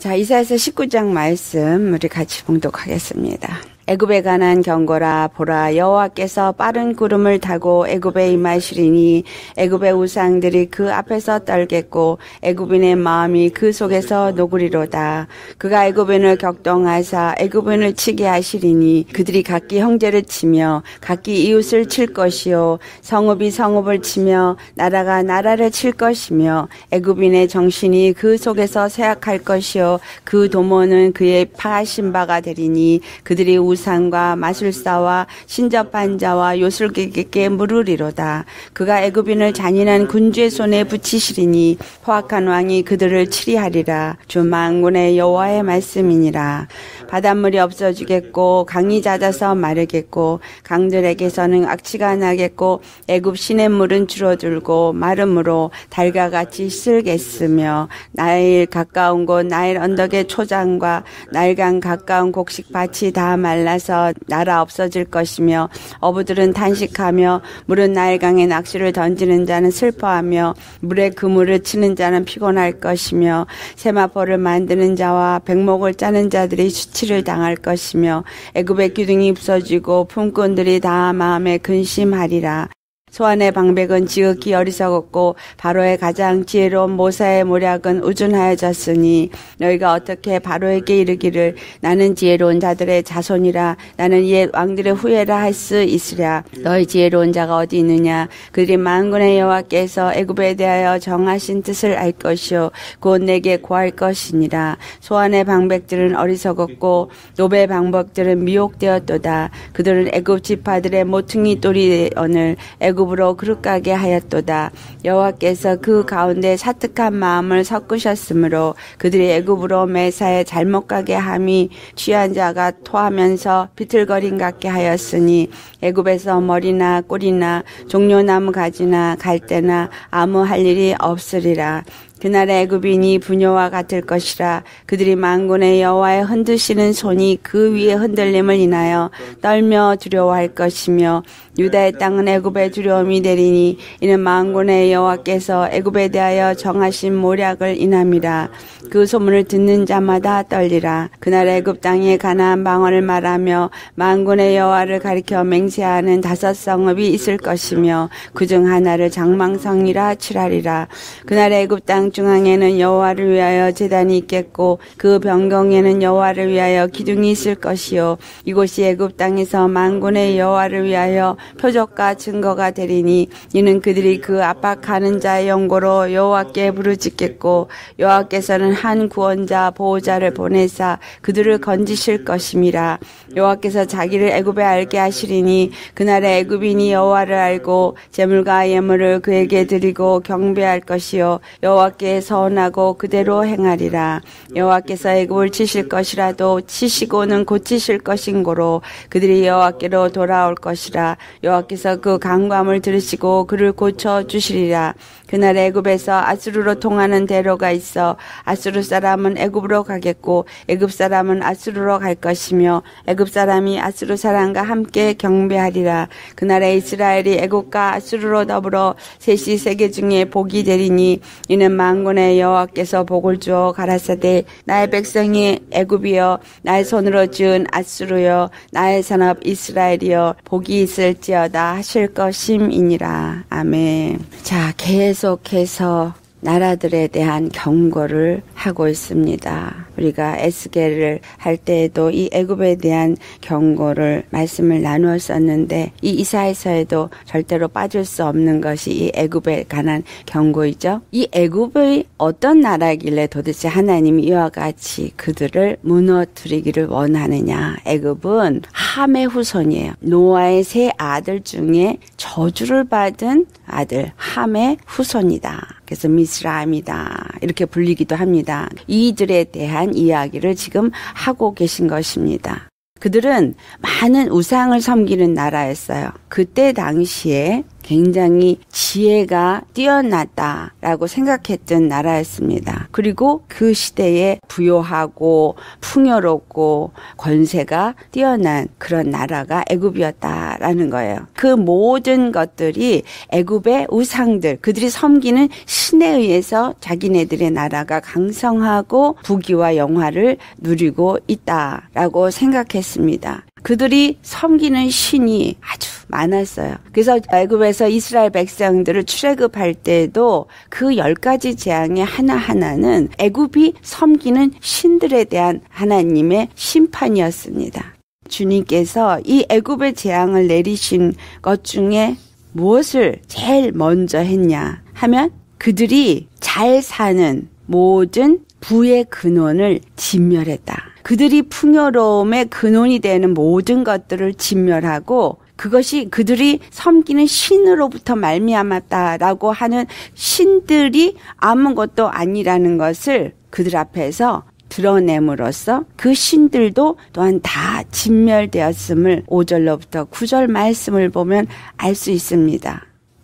자, 이사야서 19장 말씀 우리 같이 봉독하겠습니다. 애굽에 관한 경고라. 보라, 여호와께서 빠른 구름을 타고 애굽에 임하시리니 애굽의 우상들이 그 앞에서 떨겠고 애굽인의 마음이 그 속에서 녹으리로다. 그가 애굽인을 격동하사 애굽인을 치게 하시리니 그들이 각기 형제를 치며 각기 이웃을 칠 것이요 성읍이 성읍을 치며 나라가 나라를 칠 것이며 애굽인의 정신이 그 속에서 쇠약할 것이요 그 도모는 그의 파하신 바가 되리니 그들이 우상과 마술사와 신접한 자와 요술객에게 물으리로다. 그가 애굽인을 잔인한 군주의 손에 붙이시리니 포악한 왕이 그들을 치리하리라. 주 만군의 여호와의 말씀이니라. 바닷물이 없어지겠고 강이 잦아서 마르겠고 강들에게서는 악취가 나겠고 애굽 시냇물은 줄어들고 마름으로 달과 같이 쓸겠으며 나일 가까운 곳 나일 언덕의 초장과 나일강 가까운 곡식밭이 다 말라서 나라 없어질 것이며 어부들은 탄식하며 물은 나일강에 낚시를 던지는 자는 슬퍼하며 물에 그물을 치는 자는 피곤할 것이며 세마포를 만드는 자와 백목을 짜는 자들이 수치를 당할 것이며 애굽의 기둥이 부서지고 품꾼들이 다 마음에 근심하리라. 소안의 방백은 지극히 어리석었고 바로의 가장 지혜로운 모사의 모략은 우준하여졌으니 너희가 어떻게 바로에게 이르기를 나는 지혜로운 자들의 자손이라 나는 옛 왕들의 후예라 할 수 있으랴. 너희 지혜로운 자가 어디 있느냐. 그들이 만군의 여호와께서 애굽에 대하여 정하신 뜻을 알 것이요 곧 내게 구할 것이니라. 소안의 방백들은 어리석었고 노베의 방백들은 미혹되었도다. 그들은 애굽 지파들의 모퉁이 똘이 오늘 애굽으로 그릇가게 하였도다. 여호와께서 그 가운데 사특한 마음을 섞으셨으므로 그들이 애굽으로 매사에 잘못 가게 함이 취한 자가 토하면서 비틀거림 같게 하였으니 애굽에서 머리나 꿀이나 종려나무 가지나 갈대나 아무 할 일이 없으리라. 그날의 애굽인이 부녀와 같을 것이라. 그들이 만군의 여호와의 흔드시는 손이 그 위에 흔들림을 인하여 떨며 두려워할 것이며 유다의 땅은 애굽의 두려움이 되리니 이는 만군의 여호와께서 애굽에 대하여 정하신 모략을 인함이라. 그 소문을 듣는 자마다 떨리라. 그날 애굽 땅에 가나안 방언을 말하며 만군의 여호와를 가리켜 맹세하는 5 성읍이 있을 것이며 그중 하나를 장망성이라 칠하리라. 그날 애굽 땅 중앙에는 여호와를 위하여 제단이 있겠고 그 변경에는 여호와를 위하여 기둥이 있을 것이요 이곳이 애굽 땅에서 만군의 여호와를 위하여 표적과 증거가 되리니 이는 그들이 그 압박하는 자의 영고로 여호와께 부르짖겠고 여호와께서는 한 구원자 보호자를 보내사 그들을 건지실 것임이라. 여호와께서 자기를 애굽에 알게 하시리니 그날에 애굽인이 여호와를 알고 제물과 예물을 그에게 드리고 경배할 것이요 여호와께 서원하고 그대로 행하리라. 여호와께서 애굽을 치실 것이라도 치시고는 고치실 것인고로 그들이 여호와께로 돌아올 것이라. 여호와께서 그 간구함을 들으시고 그를 고쳐주시리라. 그날 애굽에서 아수르로 통하는 대로가 있어 아수르 사람은 애굽으로 가겠고 애굽 사람은 아수르로 갈 것이며 애굽 사람이 아수르 사람과 함께 경배하리라. 그날에 이스라엘이 애굽과 아수르로 더불어 셋이 세계 중에 복이 되리니 이는 만군의 여호와께서 복을 주어 가라사대 나의 백성이 애굽이여 나의 손으로 지은 아수르여 나의 산업 이스라엘이여 복이 있을지어다 하실 것임이니라. 아멘. 자, 계속해서 나라들에 대한 경고를 하고 있습니다. 우리가 에스겔을 할 때에도 이 애굽에 대한 경고를 말씀을 나누었었는데 이 이사야서에도 절대로 빠질 수 없는 것이 이 애굽에 관한 경고이죠. 이 애굽의 어떤 나라길래 도대체 하나님이 이와 같이 그들을 무너뜨리기를 원하느냐. 애굽은 함의 후손이에요. 노아의 3 아들 중에 저주를 받은 아들 함의 후손이다. 그래서 미스라임이다 이렇게 불리기도 합니다. 이들에 대한 이야기를 지금 하고 계신 것입니다. 그들은 많은 우상을 섬기는 나라였어요. 그때 당시에 굉장히 지혜가 뛰어났다라고 생각했던 나라였습니다. 그리고 그 시대에 부요하고 풍요롭고 권세가 뛰어난 그런 나라가 애굽이었다라는 거예요. 그 모든 것들이 애굽의 우상들, 그들이 섬기는 신에 의해서 자기네들의 나라가 강성하고 부귀와 영화를 누리고 있다라고 생각했습니다. 그들이 섬기는 신이 아주 많았어요. 그래서 애굽에서 이스라엘 백성들을 출애굽할 때도 그 10가지 재앙의 하나하나는 애굽이 섬기는 신들에 대한 하나님의 심판이었습니다. 주님께서 이 애굽의 재앙을 내리신 것 중에 무엇을 제일 먼저 했냐 하면 그들이 잘 사는 모든 부의 근원을 진멸했다. 그들이 풍요로움의 근원이 되는 모든 것들을 진멸하고 그것이 그들이 섬기는 신으로부터 말미암았다라고 하는 신들이 아무것도 아니라는 것을 그들 앞에서 드러냄으로써 그 신들도 또한 다 진멸되었음을 5절로부터 9절 말씀을 보면 알 수 있습니다.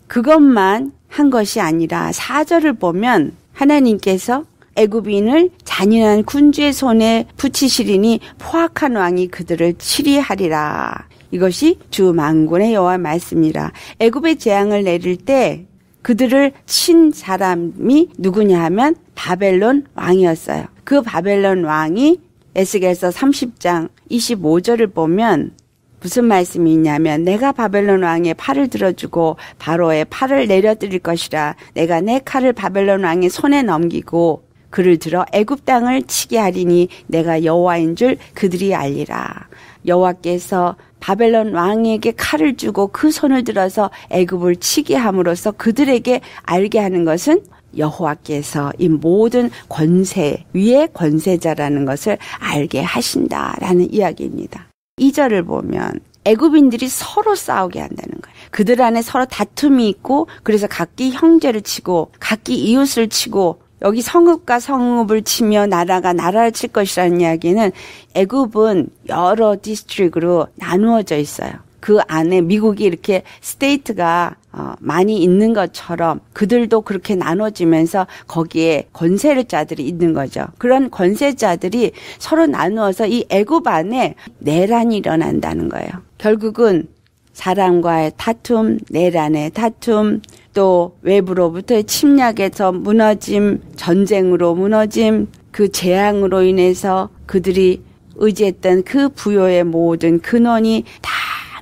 그것만 한 것이 아니라 4절을 보면 하나님께서 애굽인을 잔인한 군주의 손에 붙이시리니 포악한 왕이 그들을 치리하리라. 이것이 주 만군의 여호와 말씀이라. 애굽의 재앙을 내릴 때 그들을 친 사람이 누구냐 하면 바벨론 왕이었어요. 그 바벨론 왕이 에스겔서 30장 25절을 보면 무슨 말씀이 있냐면 내가 바벨론 왕의 팔을 들어주고 바로의 팔을 내려드릴 것이라. 내가 내 칼을 바벨론 왕의 손에 넘기고 그를 들어 애굽 땅을 치게 하리니 내가 여호와인 줄 그들이 알리라. 여호와께서 바벨론 왕에게 칼을 주고 그 손을 들어서 애굽을 치게 함으로써 그들에게 알게 하는 것은 여호와께서 이 모든 권세 위의 권세자라는 것을 알게 하신다라는 이야기입니다. 2절을 보면 애굽인들이 서로 싸우게 한다는 거예요. 그들 안에 서로 다툼이 있고 그래서 각기 형제를 치고 각기 이웃을 치고 여기 성읍과 성읍을 치며 나라가 나라를 칠 것이라는 이야기는 애굽은 여러 디스트릭으로 나누어져 있어요. 그 안에 미국이 이렇게 스테이트가 많이 있는 것처럼 그들도 그렇게 나눠지면서 거기에 권세자들이 있는 거죠. 그런 권세자들이 서로 나누어서 이 애굽 안에 내란이 일어난다는 거예요. 결국은 사람과의 다툼, 내란의 다툼, 또 외부로부터의 침략에서 무너짐, 전쟁으로 무너짐, 그 재앙으로 인해서 그들이 의지했던 그 부요의 모든 근원이 다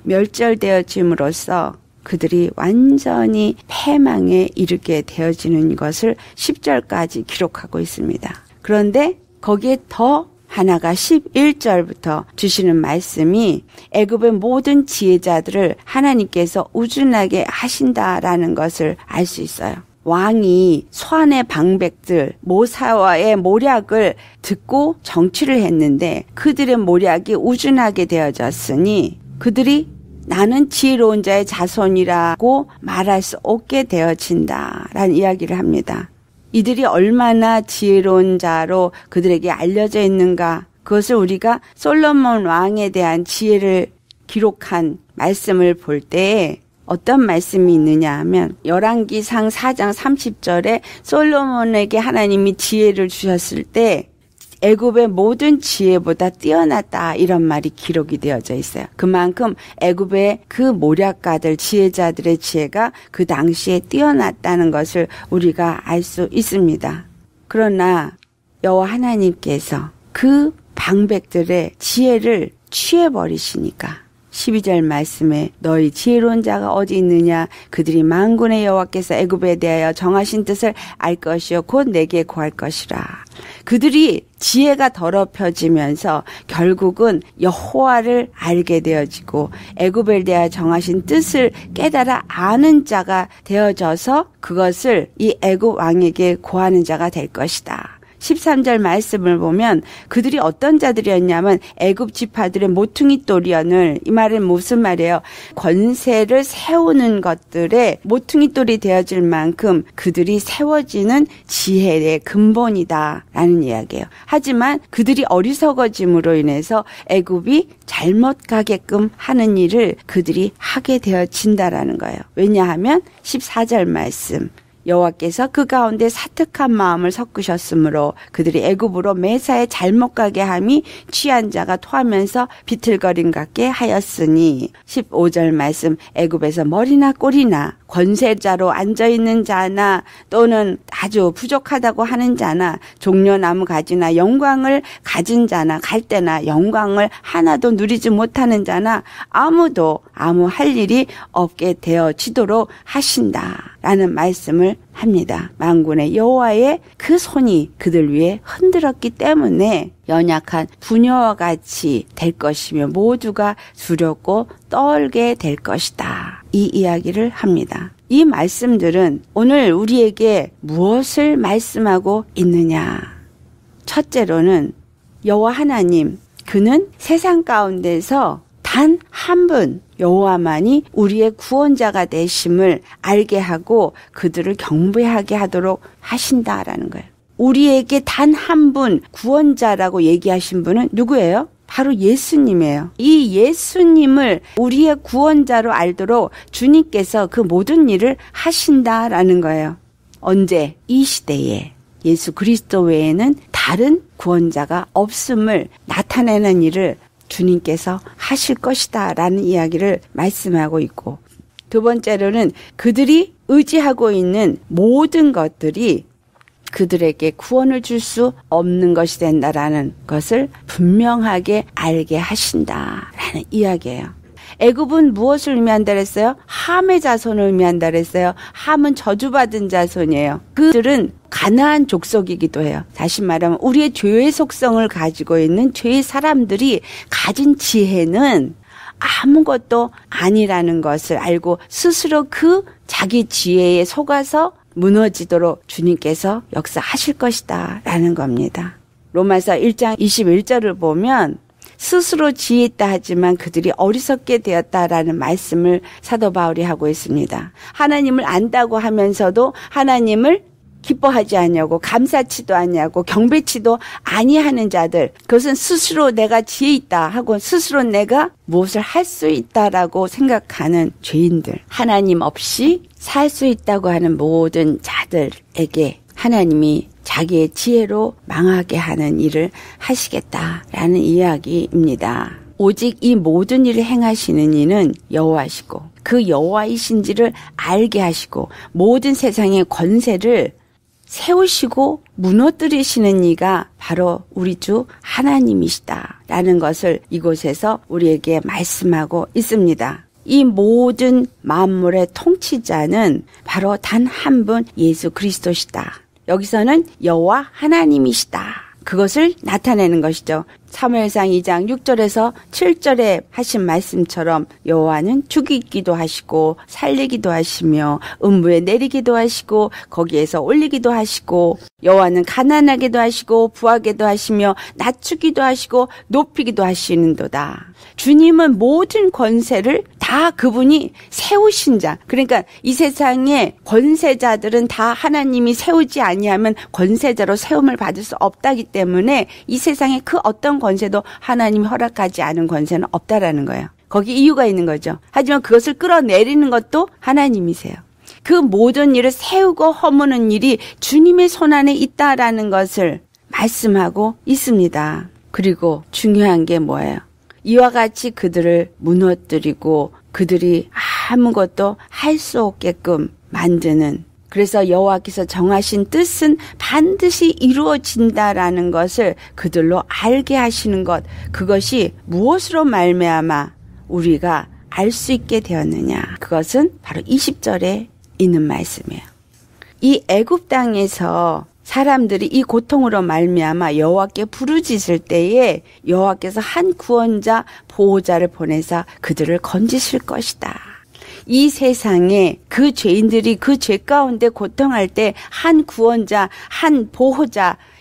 멸절되어짐으로써 그들이 완전히 패망에 이르게 되어지는 것을 10절까지 기록하고 있습니다. 그런데 거기에 더 하나가 11절부터 주시는 말씀이 애굽의 모든 지혜자들을 하나님께서 우둔하게 하신다라는 것을 알 수 있어요. 왕이 소안의 방백들 모사와의 모략을 듣고 정치를 했는데 그들의 모략이 우둔하게 되어졌으니 그들이 나는 지혜로운 자의 자손이라고 말할 수 없게 되어진다라는 이야기를 합니다. 이들이 얼마나 지혜로운 자로 그들에게 알려져 있는가, 그것을 우리가 솔로몬 왕에 대한 지혜를 기록한 말씀을 볼 때 어떤 말씀이 있느냐 하면 열왕기상 4장 30절에 솔로몬에게 하나님이 지혜를 주셨을 때 애굽의 모든 지혜보다 뛰어났다 이런 말이 기록이 되어져 있어요. 그만큼 애굽의 그 모략가들 지혜자들의 지혜가 그 당시에 뛰어났다는 것을 우리가 알 수 있습니다. 그러나 여호와 하나님께서 그 방백들의 지혜를 취해버리시니까 12절 말씀에 너희 지혜로운 자가 어디 있느냐 그들이 만군의 여호와께서 애굽에 대하여 정하신 뜻을 알 것이요 곧 내게 구할 것이라. 그들이 지혜가 더럽혀지면서 결국은 여호와를 알게 되어지고 애굽에 대하여 정하신 뜻을 깨달아 아는 자가 되어져서 그것을 이 애굽 왕에게 구하는 자가 될 것이다. 13절 말씀을 보면 그들이 어떤 자들이었냐면 애굽 지파들의 모퉁이 돌이언을, 이 말은 무슨 말이에요? 권세를 세우는 것들의 모퉁이 돌이 되어질 만큼 그들이 세워지는 지혜의 근본이다 라는 이야기예요. 하지만 그들이 어리석어짐으로 인해서 애굽이 잘못 가게끔 하는 일을 그들이 하게 되어진다라는 거예요. 왜냐하면 14절 말씀, 여호와께서 그 가운데 사특한 마음을 섞으셨으므로 그들이 애굽으로 매사에 잘못 가게 함이 취한 자가 토하면서 비틀거림 같게 하였으니, 15절 말씀, 애굽에서 머리나 꼬리나 권세자로 앉아있는 자나 또는 아주 부족하다고 하는 자나 종려나무 가지나 영광을 가진 자나 갈대나 영광을 하나도 누리지 못하는 자나 아무도 아무 할 일이 없게 되어지도록 하신다라는 말씀을 합니다. 만군의 여호와의 그 손이 그들 위에 흔들었기 때문에 연약한 부녀와 같이 될 것이며 모두가 두렵고 떨게 될 것이다. 이 이야기를 합니다. 이 말씀들은 오늘 우리에게 무엇을 말씀하고 있느냐? 첫째로는 여호와 하나님, 그는 세상 가운데서 단 한 분 여호와만이 우리의 구원자가 되심을 알게 하고 그들을 경배하게 하도록 하신다라는 거예요. 우리에게 단 한 분 구원자라고 얘기하신 분은 누구예요? 바로 예수님이에요. 이 예수님을 우리의 구원자로 알도록 주님께서 그 모든 일을 하신다라는 거예요. 언제? 이 시대에 예수 그리스도 외에는 다른 구원자가 없음을 나타내는 일을 주님께서 하실 것이다 라는 이야기를 말씀하고 있고, 두 번째로는 그들이 의지하고 있는 모든 것들이 그들에게 구원을 줄 수 없는 것이 된다라는 것을 분명하게 알게 하신다라는 이야기예요. 애굽은 무엇을 의미한다 그랬어요? 함의 자손을 의미한다 그랬어요. 함은 저주받은 자손이에요. 그들은 가나안 족속이기도 해요. 다시 말하면 우리의 죄의 속성을 가지고 있는 죄의 사람들이 가진 지혜는 아무것도 아니라는 것을 알고 스스로 그 자기 지혜에 속아서 무너지도록 주님께서 역사하실 것이다 라는 겁니다. 로마서 1장 21절을 보면 스스로 지혜있다 하지만 그들이 어리석게 되었다라는 말씀을 사도 바울이 하고 있습니다. 하나님을 안다고 하면서도 하나님을 기뻐하지 아니하고 감사치도 아니하고 경배치도 아니하는 자들, 그것은 스스로 내가 지혜있다 하고 스스로 내가 무엇을 할 수 있다라고 생각하는 죄인들, 하나님 없이 살 수 있다고 하는 모든 자들에게 하나님이 자기의 지혜로 망하게 하는 일을 하시겠다라는 이야기입니다. 오직 이 모든 일을 행하시는 이는 여호와시고 그 여호와이신지를 알게 하시고 모든 세상의 권세를 세우시고 무너뜨리시는 이가 바로 우리 주 하나님이시다라는 것을 이곳에서 우리에게 말씀하고 있습니다. 이 모든 만물의 통치자는 바로 단 한 분 예수 그리스도시다. 여기서는 여호와 하나님이시다. 그것을 나타내는 것이죠. 사무엘상 2장 6절에서 7절에 하신 말씀처럼 여호와는 죽이기도 하시고 살리기도 하시며 음부에 내리기도 하시고 거기에서 올리기도 하시고, 여호와는 가난하게도 하시고 부하게도 하시며 낮추기도 하시고 높이기도 하시는도다. 주님은 모든 권세를 다 그분이 세우신 자. 그러니까 이 세상의 권세자들은 다 하나님이 세우지 아니하면 권세자로 세움을 받을 수 없다기 때문에 이 세상의 그 어떤 권세도 하나님이 허락하지 않은 권세는 없다라는 거예요. 거기 이유가 있는 거죠. 하지만 그것을 끌어내리는 것도 하나님이세요. 그 모든 일을 세우고 허무는 일이 주님의 손안에 있다라는 것을 말씀하고 있습니다. 그리고 중요한 게 뭐예요? 이와 같이 그들을 무너뜨리고 그들이 아무것도 할 수 없게끔 만드는, 그래서 여호와께서 정하신 뜻은 반드시 이루어진다라는 것을 그들로 알게 하시는 것, 그것이 무엇으로 말미암아 우리가 알 수 있게 되었느냐? 그것은 바로 20절에 있는 말씀이에요. 이 애굽 땅에서 사람들이 이 고통으로 말미암아 여호와께 부르짖을 때에 여호와께서 한 구원자 보호자를 보내사 그들을 건지실 것이다. 이 세상에 그 죄인들이 그 죄 가운데 고통할 때 한 구원자, 한 보호자,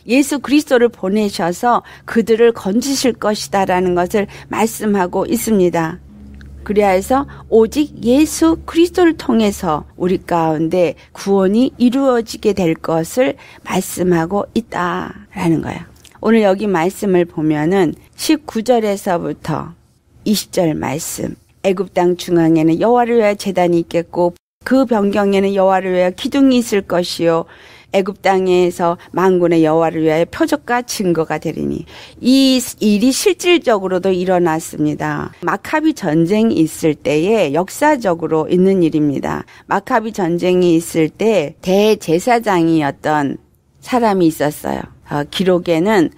예수 그리스도를 보내셔서 그들을 건지실 것이다라는 것을 말씀하고 있습니다. 그래야 해서 오직 예수 그리스도를 통해서 우리 가운데 구원이 이루어지게 될 것을 말씀하고 있다라는 거예요. 오늘 여기 말씀을 보면은 19절에서부터 20절 말씀, 애굽 땅 중앙에는 여호와를 위하여 제단이 있겠고 그 변경에는 여호와를 위하여 기둥이 있을 것이요 애굽 땅에서 만군의 여호와를 위하여 표적과 증거가 되리니, 이 일이 실질적으로도 일어났습니다. 마카비 전쟁이 있을 때에 역사적으로 있는 일입니다. 마카비 전쟁이 있을 때 대제사장이었던 사람이 있었어요. 기록에는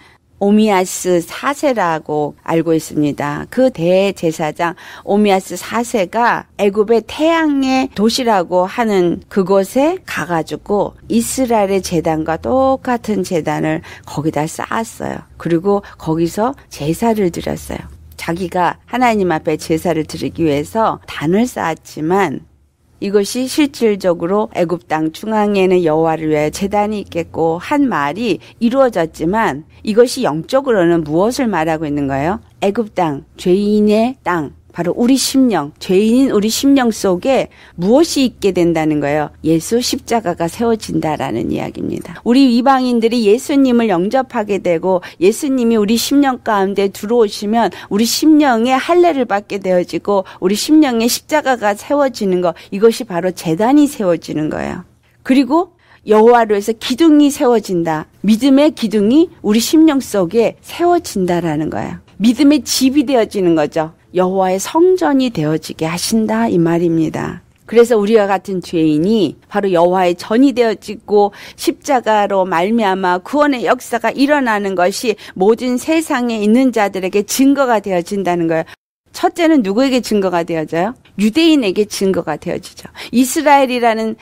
오미아스 4세라고 알고 있습니다. 그 대제사장 오미아스 4세가 애굽의 태양의 도시라고 하는 그곳에 가가지고 이스라엘의 제단과 똑같은 제단을 거기다 쌓았어요. 그리고 거기서 제사를 드렸어요. 자기가 하나님 앞에 제사를 드리기 위해서 단을 쌓았지만 이것이 실질적으로 애굽 땅 중앙에는 여호와를 위하여 제단이 있겠고 한 말이 이루어졌지만 이것이 영적으로는 무엇을 말하고 있는 거예요? 애굽 땅, 죄인의 땅, 바로 우리 심령, 죄인인 우리 심령 속에 무엇이 있게 된다는 거예요? 예수 십자가가 세워진다라는 이야기입니다. 우리 이방인들이 예수님을 영접하게 되고 예수님이 우리 심령 가운데 들어오시면 우리 심령에 할례를 받게 되어지고 우리 심령에 십자가가 세워지는 것, 이것이 바로 제단이 세워지는 거예요. 그리고 여호와로 해서 기둥이 세워진다. 믿음의 기둥이 우리 심령 속에 세워진다라는 거예요. 믿음의 집이 되어지는 거죠. 여호와의 성전이 되어지게 하신다 이 말입니다. 그래서 우리와 같은 죄인이 바로 여호와의 전이 되어지고 십자가로 말미암아 구원의 역사가 일어나는 것이 모든 세상에 있는 자들에게 증거가 되어진다는 거예요. 첫째는 누구에게 증거가 되어져요? 유대인에게 증거가 되어지죠. 이스라엘이라는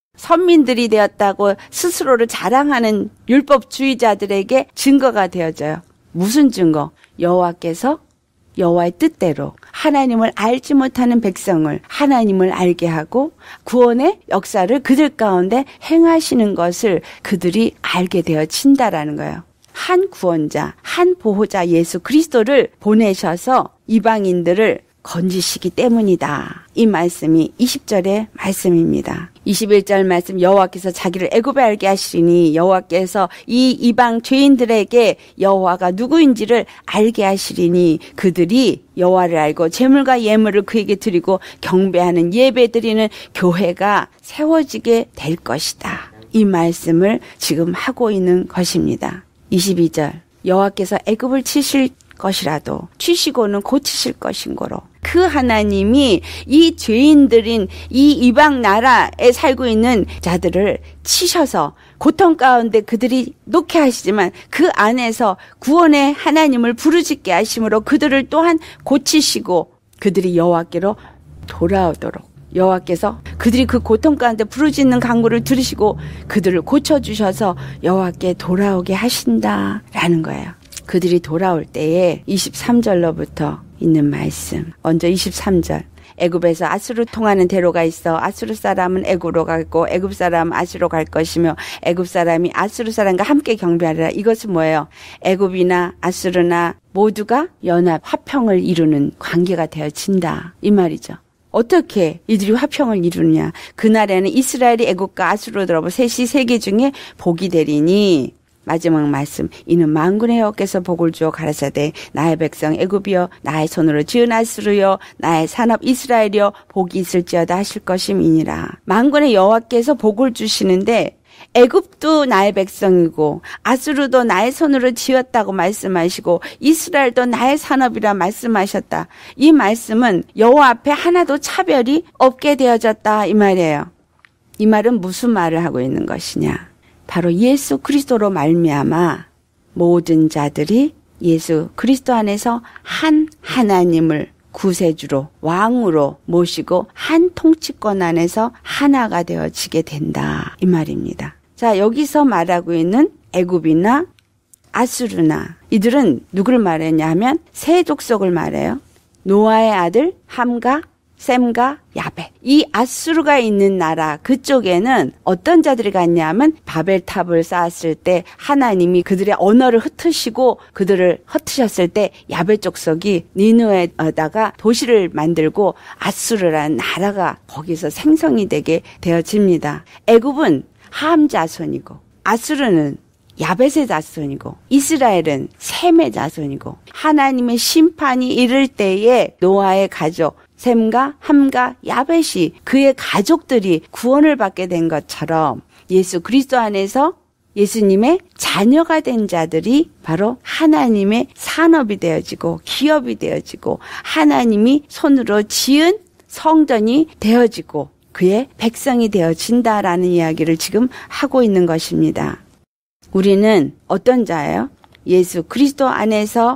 선민들이 되었다고 스스로를 자랑하는 율법주의자들에게 증거가 되어져요. 무슨 증거? 여호와께서 여호와의 뜻대로 하나님을 알지 못하는 백성을 하나님을 알게 하고 구원의 역사를 그들 가운데 행하시는 것을 그들이 알게 되어진다라는 거예요. 한 구원자, 한 보호자 예수 그리스도를 보내셔서 이방인들을 건지시기 때문이다. 이 말씀이 20절의 말씀입니다. 21절 말씀, 여호와께서 자기를 애굽에 알게 하시리니, 여호와께서 이 이방 죄인들에게 여호와가 누구인지를 알게 하시리니 그들이 여호와를 알고 제물과 예물을 그에게 드리고 경배하는 예배드리는 교회가 세워지게 될 것이다. 이 말씀을 지금 하고 있는 것입니다. 22절, 여호와께서 애굽을 치실 것이라도 치시고는 고치실 것인고로, 그 하나님이 이 죄인들인 이 이방 나라에 살고 있는 자들을 치셔서 고통 가운데 그들이 놓게 하시지만 그 안에서 구원의 하나님을 부르짖게 하심으로 그들을 또한 고치시고 그들이 여호와께로 돌아오도록, 여호와께서 그들이 그 고통 가운데 부르짖는 간구를 들으시고 그들을 고쳐주셔서 여호와께 돌아오게 하신다라는 거예요. 그들이 돌아올 때에 23절로부터 있는 말씀. 먼저 23절. 애굽에서 아수르 통하는 대로가 있어 아수르 사람은 애굽으로 가고 애굽 사람은 아수르로 갈 것이며 애굽 사람이 아수르 사람과 함께 경배하리라. 이것은 뭐예요? 애굽이나 아수르나 모두가 연합 화평을 이루는 관계가 되어진다 이 말이죠. 어떻게 이들이 화평을 이루느냐? 그날에는 이스라엘이 애굽과 아수르로 들어버 셋이 세계 중에 복이 되리니, 마지막 말씀, 이는 만군의 여호와께서 복을 주어 가라사대 나의 백성 애굽이여 나의 손으로 지은 아수르여 나의 산업 이스라엘이여 복이 있을지어다 하실 것임이니라. 만군의 여호와께서 복을 주시는데 애굽도 나의 백성이고 아수르도 나의 손으로 지었다고 말씀하시고 이스라엘도 나의 산업이라 말씀하셨다. 이 말씀은 여호와 앞에 하나도 차별이 없게 되어졌다 이 말이에요. 이 말은 무슨 말을 하고 있는 것이냐? 바로 예수 그리스도로 말미암아 모든 자들이 예수 그리스도 안에서 한 하나님을 구세주로 왕으로 모시고 한 통치권 안에서 하나가 되어지게 된다 이 말입니다. 자, 여기서 말하고 있는 애굽이나 아수르나 이들은 누구를 말했냐 하면 세 족속을 말해요. 노아의 아들 함과 셈과 야벳. 이 아수르가 있는 나라 그쪽에는 어떤 자들이 갔냐면 바벨탑을 쌓았을 때 하나님이 그들의 언어를 흩으시고 그들을 흩으셨을 때 야벳 족속이 니느웨에다가 도시를 만들고 아수르라는 나라가 거기서 생성이 되게 되어집니다. 애굽은 함 자손이고 아수르는 야벳의 자손이고 이스라엘은 셈의 자손이고 하나님의 심판이 이를 때에 노아의 가족 셈과 함과 야벳이 그의 가족들이 구원을 받게 된 것처럼 예수 그리스도 안에서 예수님의 자녀가 된 자들이 바로 하나님의 산업이 되어지고 기업이 되어지고 하나님이 손으로 지은 성전이 되어지고 그의 백성이 되어진다라는 이야기를 지금 하고 있는 것입니다. 우리는 어떤 자예요? 예수 그리스도 안에서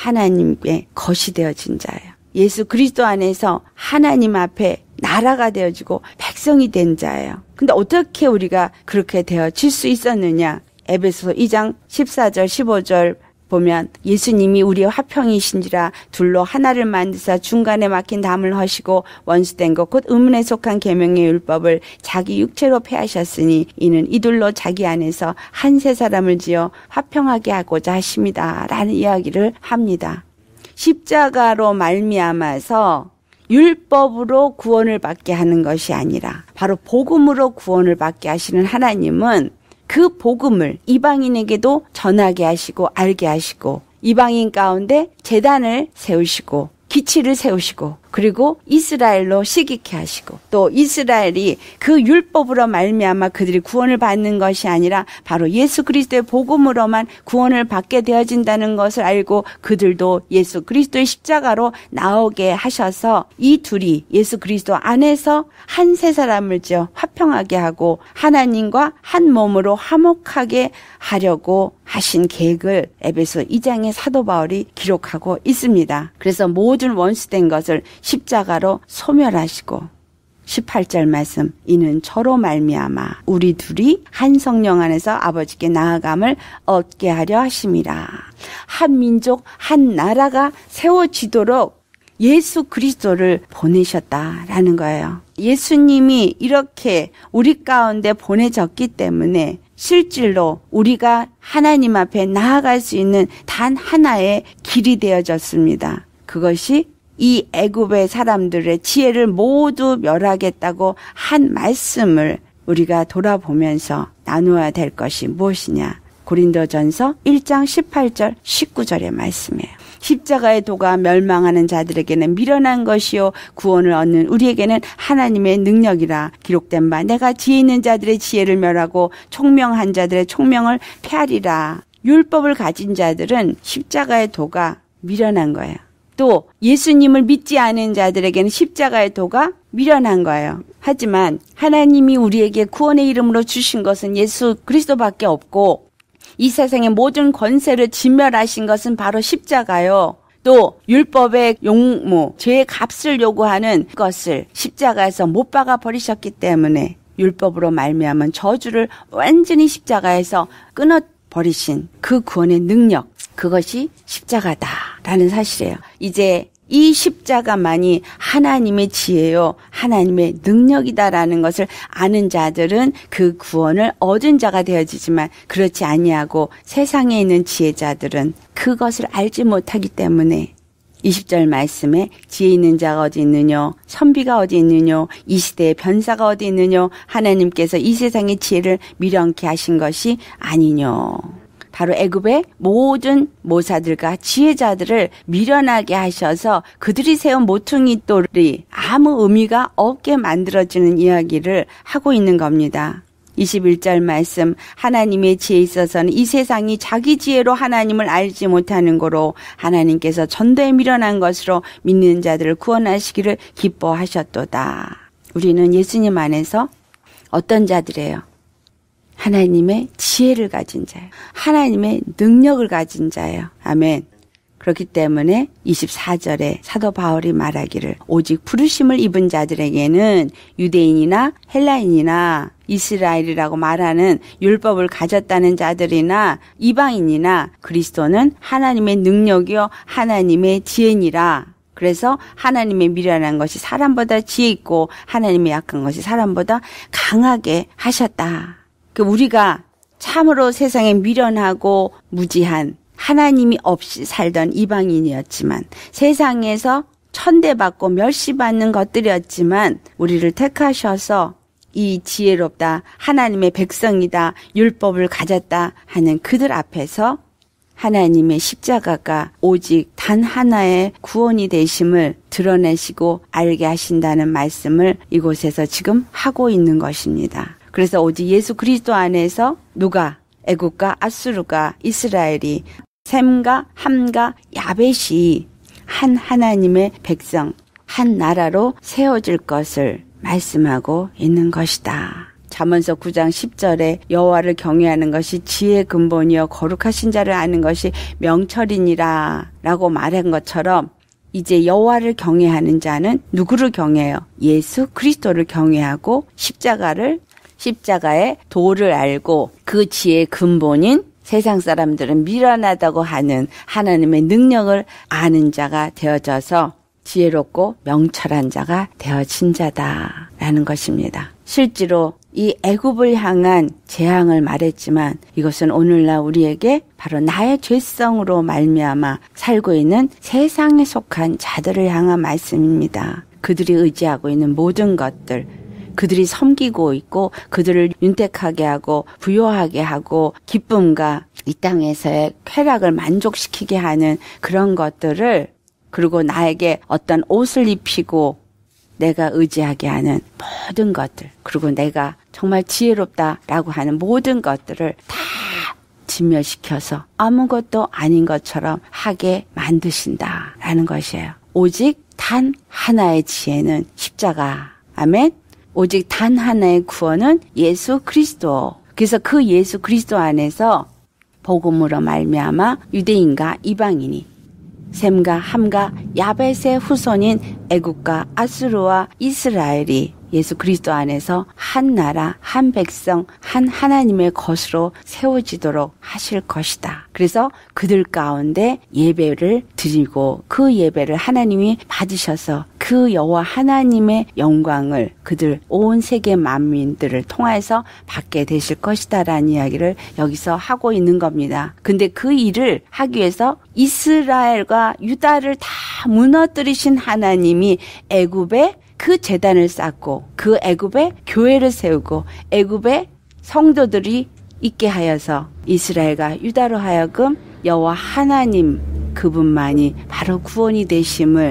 하나님의 것이 되어진 자예요. 예수 그리스도 안에서 하나님 앞에 나라가 되어지고 백성이 된 자예요. 근데 어떻게 우리가 그렇게 되어질 수 있었느냐? 에베소서 2장 14절 15절 보면 예수님이 우리의 화평이신지라 둘로 하나를 만드사 중간에 막힌 담을 허시고 원수된 것 곧 의문에 속한 계명의 율법을 자기 육체로 폐하셨으니 이는 이둘로 자기 안에서 한 세 사람을 지어 화평하게 하고자 하십니다. 라는 이야기를 합니다. 십자가로 말미암아서 율법으로 구원을 받게 하는 것이 아니라 바로 복음으로 구원을 받게 하시는 하나님은 그 복음을 이방인에게도 전하게 하시고 알게 하시고 이방인 가운데 제단을 세우시고 기치를 세우시고 그리고 이스라엘로 시기케 하시고 또 이스라엘이 그 율법으로 말미암아 그들이 구원을 받는 것이 아니라 바로 예수 그리스도의 복음으로만 구원을 받게 되어진다는 것을 알고 그들도 예수 그리스도의 십자가로 나오게 하셔서 이 둘이 예수 그리스도 안에서 한 세 사람을 지어 화평하게 하고 하나님과 한 몸으로 화목하게 하려고 하신 계획을 에베소 2장의 사도 바울이 기록하고 있습니다. 그래서 모든 원수된 것을 십자가로 소멸하시고 18절 말씀 이는 저로 말미암아 우리 둘이 한 성령 안에서 아버지께 나아감을 얻게 하려 하심이라. 한 민족 한 나라가 세워지도록 예수 그리스도를 보내셨다라는 거예요. 예수님이 이렇게 우리 가운데 보내졌기 때문에 실질로 우리가 하나님 앞에 나아갈 수 있는 단 하나의 길이 되어졌습니다. 그것이 이 애굽의 사람들의 지혜를 모두 멸하겠다고 한 말씀을 우리가 돌아보면서 나누어야 될 것이 무엇이냐? 고린도전서 1장 18절 19절의 말씀이에요. 십자가의 도가 멸망하는 자들에게는 미련한 것이요 구원을 얻는 우리에게는 하나님의 능력이라. 기록된 바 내가 지혜 있는 자들의 지혜를 멸하고 총명한 자들의 총명을 폐하리라. 율법을 가진 자들은 십자가의 도가 미련한 거예요. 또 예수님을 믿지 않은 자들에게는 십자가의 도가 미련한 거예요. 하지만 하나님이 우리에게 구원의 이름으로 주신 것은 예수 그리스도밖에 없고 이 세상의 모든 권세를 진멸하신 것은 바로 십자가요. 또 율법의 용무, 죄의 값을 요구하는 것을 십자가에서 못 박아 버리셨기 때문에 율법으로 말미암은 저주를 완전히 십자가에서 끊어버리신 그 구원의 능력, 그것이 십자가다라는 사실이에요. 이제 이 십자가만이 하나님의 지혜요, 하나님의 능력이다라는 것을 아는 자들은 그 구원을 얻은 자가 되어지지만 그렇지 아니하고 세상에 있는 지혜자들은 그것을 알지 못하기 때문에 20절 말씀에 지혜 있는 자가 어디 있느뇨, 선비가 어디 있느뇨, 이 시대의 변사가 어디 있느뇨, 하나님께서 이 세상의 지혜를 미련케 하신 것이 아니뇨. 바로 애굽의 모든 모사들과 지혜자들을 미련하게 하셔서 그들이 세운 모퉁이 돌이 아무 의미가 없게 만들어지는 이야기를 하고 있는 겁니다. 21절 말씀 하나님의 지혜에 있어서는 이 세상이 자기 지혜로 하나님을 알지 못하는 거로 하나님께서 전도에 미련한 것으로 믿는 자들을 구원하시기를 기뻐하셨도다. 우리는 예수님 안에서 어떤 자들이에요? 하나님의 지혜를 가진 자예요. 하나님의 능력을 가진 자예요. 아멘. 그렇기 때문에 24절에 사도 바울이 말하기를 오직 부르심을 입은 자들에게는 유대인이나 헬라인이나 이스라엘이라고 말하는 율법을 가졌다는 자들이나 이방인이나 그리스도는 하나님의 능력이요 하나님의 지혜니라. 그래서 하나님의 미련한 것이 사람보다 지혜 있고 하나님의 약한 것이 사람보다 강하게 하셨다. 우리가 참으로 세상에 미련하고 무지한 하나님이 없이 살던 이방인이었지만 세상에서 천대받고 멸시받는 것들이었지만 우리를 택하셔서 이 지혜롭다, 하나님의 백성이다, 율법을 가졌다 하는 그들 앞에서 하나님의 십자가가 오직 단 하나의 구원이 되심을 드러내시고 알게 하신다는 말씀을 이곳에서 지금 하고 있는 것입니다. 그래서 오직 예수 그리스도 안에서 누가 애굽과 아수르가 이스라엘이 셈과 함과 야벳이 한 하나님의 백성, 한 나라로 세워질 것을 말씀하고 있는 것이다. 잠언서 9장 10절에 여호와를 경외하는 것이 지혜의 근본이요 거룩하신 자를 아는 것이 명철이니라 라고 말한 것처럼 이제 여호와를 경외하는 자는 누구를 경외해요? 예수 그리스도를 경외하고 십자가의 도를 알고 그 지혜의 근본인 세상 사람들은 미련하다고 하는 하나님의 능력을 아는 자가 되어져서 지혜롭고 명철한 자가 되어진 자다라는 것입니다. 실제로 이 애굽을 향한 재앙을 말했지만 이것은 오늘날 우리에게 바로 나의 죄성으로 말미암아 살고 있는 세상에 속한 자들을 향한 말씀입니다. 그들이 의지하고 있는 모든 것들, 그들이 섬기고 있고 그들을 윤택하게 하고 부요하게 하고 기쁨과 이 땅에서의 쾌락을 만족시키게 하는 그런 것들을, 그리고 나에게 어떤 옷을 입히고 내가 의지하게 하는 모든 것들, 그리고 내가 정말 지혜롭다라고 하는 모든 것들을 다 진멸시켜서 아무것도 아닌 것처럼 하게 만드신다라는 것이에요. 오직 단 하나의 지혜는 십자가. 아멘. 오직 단 하나의 구원은 예수 그리스도. 그래서 그 예수 그리스도 안에서 복음으로 말미암아 유대인과 이방인이 셈과 함과 야벳의 후손인 애굽과 아수르와 이스라엘이 예수 그리스도 안에서 한 나라, 한 백성, 한 하나님의 것으로 세워지도록 하실 것이다. 그래서 그들 가운데 예배를 드리고 그 예배를 하나님이 받으셔서 그 여호와 하나님의 영광을 그들 온 세계 만민들을 통해서 받게 되실 것이다라는 이야기를 여기서 하고 있는 겁니다. 근데 그 일을 하기 위해서 이스라엘과 유다를 다 무너뜨리신 하나님이 애굽에 그 제단을 쌓고 그 애굽에 교회를 세우고 애굽에 성도들이 있게 하여서 이스라엘과 유다로 하여금 여호와 하나님 그분만이 바로 구원이 되심을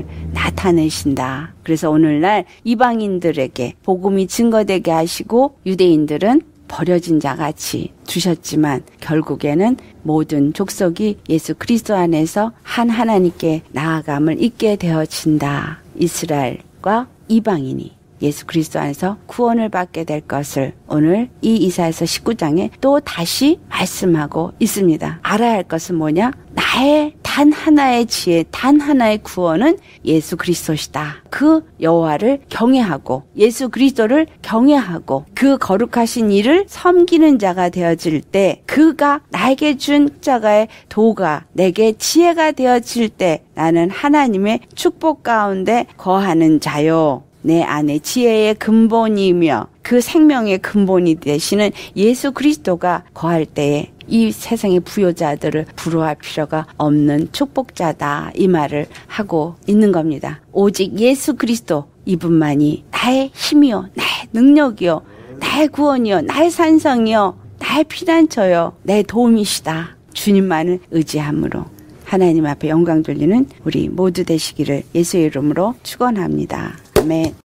나타내신다. 그래서 오늘날 이방인들에게 복음이 증거되게 하시고 유대인들은 버려진 자같이 두셨지만 결국에는 모든 족속이 예수 그리스도 안에서 한 하나님께 나아감을 잊게 되어진다. 이스라엘과 이방인이 예수 그리스도 안에서 구원을 받게 될 것을 오늘 이 이사야서 19장에 또 다시 말씀하고 있습니다. 알아야 할 것은 뭐냐? 나의 단 하나의 지혜, 단 하나의 구원은 예수 그리스도시다. 그 여호와를 경외하고 예수 그리스도를 경외하고 그 거룩하신 이를 섬기는 자가 되어질 때, 그가 나에게 준 십자가의 도가 내게 지혜가 되어질 때 나는 하나님의 축복 가운데 거하는 자요. 내 안에 지혜의 근본이며 그 생명의 근본이 되시는 예수 그리스도가 거할 때에 이 세상의 부요자들을 부러워할 필요가 없는 축복자다, 이 말을 하고 있는 겁니다. 오직 예수 그리스도 이분만이 나의 힘이요, 나의 능력이요, 나의 구원이요, 나의 산성이요, 나의 피난처요, 내 도움이시다. 주님만을 의지함으로 하나님 앞에 영광 돌리는 우리 모두 되시기를 예수의 이름으로 축원합니다. 아멘.